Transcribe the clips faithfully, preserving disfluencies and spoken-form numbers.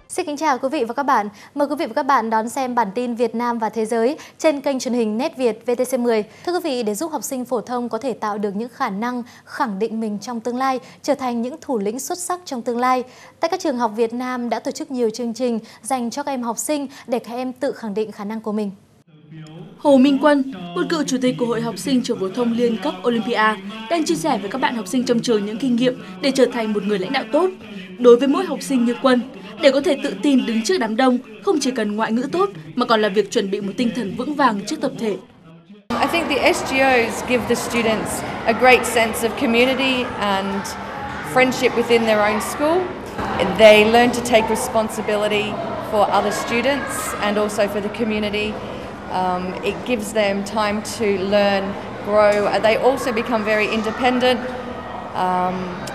Xin kính chào quý vị và các bạn. Mời quý vị và các bạn đón xem bản tin Việt Nam và Thế giới trên kênh truyền hình Net Việt vê tê xê mười. Thưa quý vị, để giúp học sinh phổ thông có thể tạo được những khả năng khẳng định mình trong tương lai, trở thành những thủ lĩnh xuất sắc trong tương lai, tại các trường học Việt Nam đã tổ chức nhiều chương trình dành cho các em học sinh để các em tự khẳng định khả năng của mình. Hồ Minh Quân, một cựu chủ tịch của Hội học sinh trường phổ thông liên cấp Olympia, đang chia sẻ với các bạn học sinh trong trường những kinh nghiệm để trở thành một người lãnh đạo tốt. Đối với mỗi học sinh như Quân, để có thể tự tin đứng trước đám đông, không chỉ cần ngoại ngữ tốt mà còn là việc chuẩn bị một tinh thần vững vàng trước tập thể. I think the S G Os give the students a great sense of community and friendship within their own school. They learn to take responsibility for other students and also for the community. Um, it gives them time to learn, grow. They also become very independent. Um,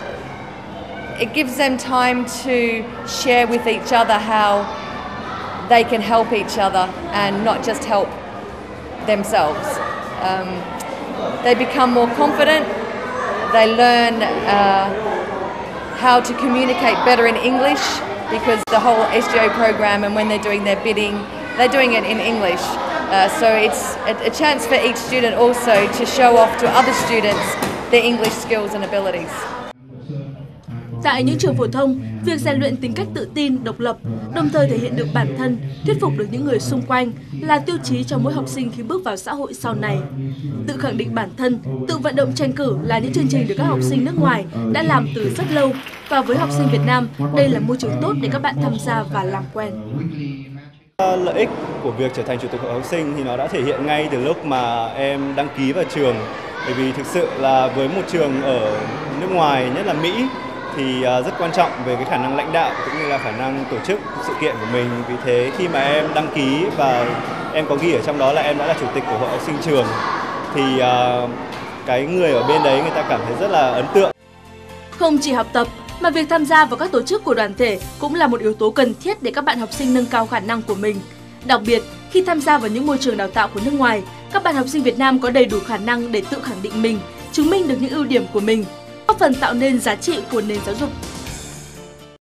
it gives them time to share with each other how they can help each other and not just help themselves. Um, they become more confident. They learn uh, how to communicate better in English because the whole S G O program, and when they're doing their bidding, they're doing it in English. Uh, so it's a, a chance for each student also to show off to other students their English skills and abilities. Tại những trường phổ thông, việc rèn luyện tính cách tự tin, độc lập, đồng thời thể hiện được bản thân, thuyết phục được những người xung quanh là tiêu chí cho mỗi học sinh khi bước vào xã hội sau này. Tự khẳng định bản thân, tự vận động tranh cử là những chương trình được các học sinh nước ngoài đã làm từ rất lâu, và với học sinh Việt Nam, đây là môi trường tốt để các bạn tham gia và làm quen. Lợi ích của việc trở thành chủ tịch hội học sinh thì nó đã thể hiện ngay từ lúc mà em đăng ký vào trường. Bởi vì thực sự là với một trường ở nước ngoài, nhất là Mỹ, thì rất quan trọng về cái khả năng lãnh đạo cũng như là khả năng tổ chức sự kiện của mình. Vì thế khi mà em đăng ký và em có ghi ở trong đó là em đã là chủ tịch của hội học sinh trường, thì cái người ở bên đấy người ta cảm thấy rất là ấn tượng. Không chỉ học tập, mà việc tham gia vào các tổ chức của đoàn thể cũng là một yếu tố cần thiết để các bạn học sinh nâng cao khả năng của mình. Đặc biệt, khi tham gia vào những môi trường đào tạo của nước ngoài, các bạn học sinh Việt Nam có đầy đủ khả năng để tự khẳng định mình, chứng minh được những ưu điểm của mình, góp phần tạo nên giá trị của nền giáo dục.